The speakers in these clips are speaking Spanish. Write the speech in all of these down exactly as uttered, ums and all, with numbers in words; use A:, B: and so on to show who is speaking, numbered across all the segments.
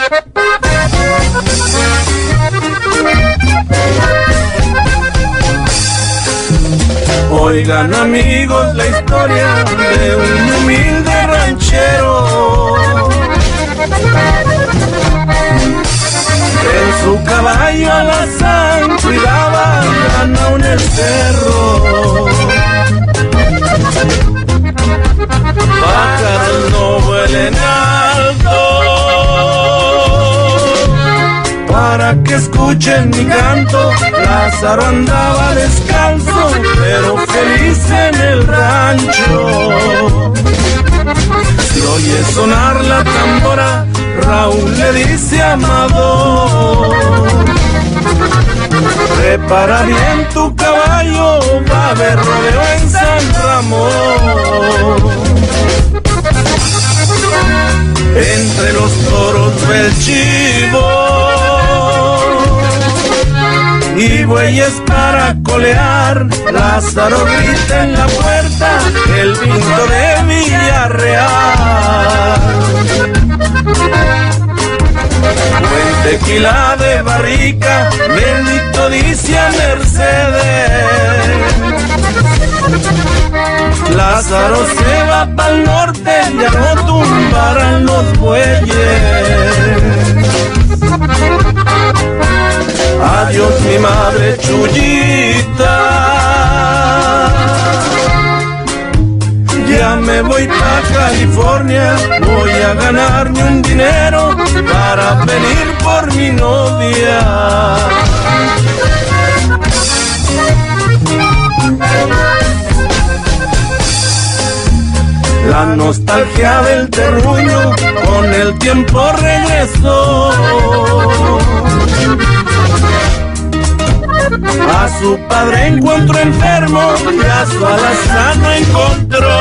A: Oigan amigos la historia de un humilde ranchero. En su caballo alazán cuidaba ganado en el cerro. Pájaros no vuelen alto para que escuchen mi canto. Lázaro andaba descalzo, pero feliz en el rancho. Si oye sonar la tambora, Raúl le dice a Amador: prepara bien tu caballo, va a haber rodeo en San Ramón. Entre los toros ve el chivo y bueyes para colear. Lázaro grita en la puerta el vinto de Villarreal. Buen tequila de barrica, bendito dice a Mercedes. Lázaro se va pa'l norte, ya no tumbarán los bueyes. Adiós mi madre Chuyita, ya me voy pa' California, voy a ganarme un dinero para venir por mi novia. La nostalgia del terruño con el tiempo regresó. A su padre encontró enfermo y a su alazano encontró.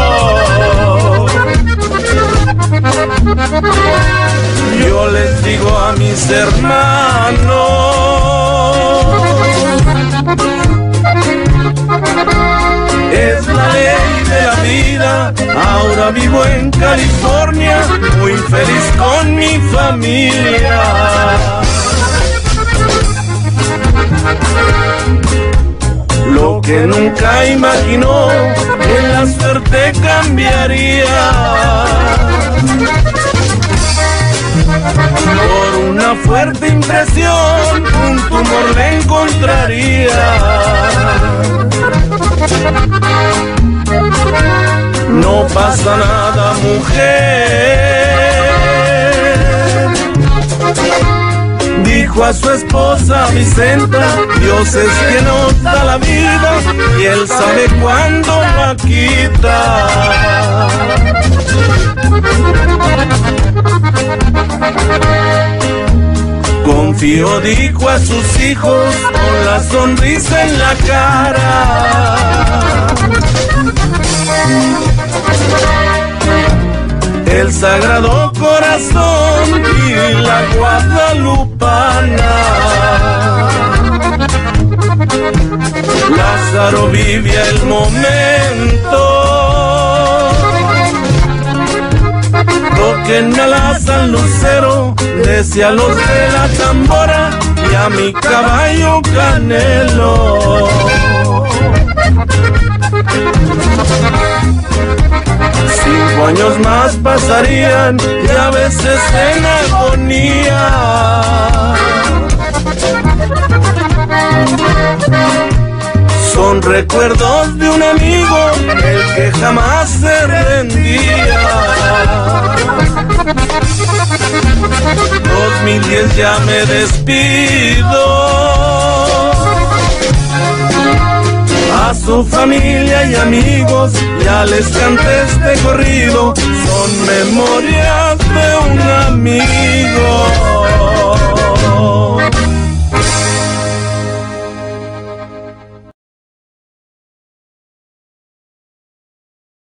A: Yo les digo a mis hermanos, es la ley de la vida. Ahora vivo en California, muy feliz con mi familia. Lo que nunca imaginó que la suerte cambiaría. Por una fuerte impresión un tumor le encontraría. No pasa nada, mujer, dijo a su esposa Vicenta. Dios es quien nos da la vida y Él sabe cuándo la quita. Confío, dijo a sus hijos con la sonrisa en la cara. El Sagrado Corazón y la Guadalupana. Lázaro vivía el momento. Toquen a San Lucero, decía los de la tambora, y a mi caballo Canelo. Cinco años más pasarían y a veces en agonía. Son recuerdos de un amigo, el que jamás se rendía. dos mil diez ya me despido. A su familia y amigos ya les canté este corrido, son memorias de un amigo.